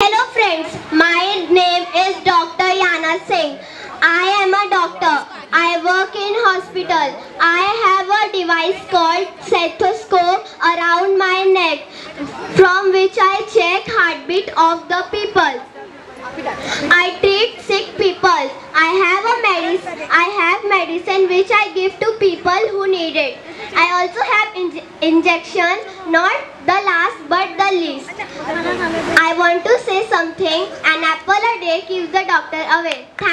Hello friends, my name is Dr. Yana Singh. I am a doctor. I work in hospital. I have a device called stethoscope around my neck from which I check heartbeat of the people. I treat sick people. I have medicine which I give to people who need it. I also have injection, not the last but the least. I want to say something. An apple a day keeps the doctor away.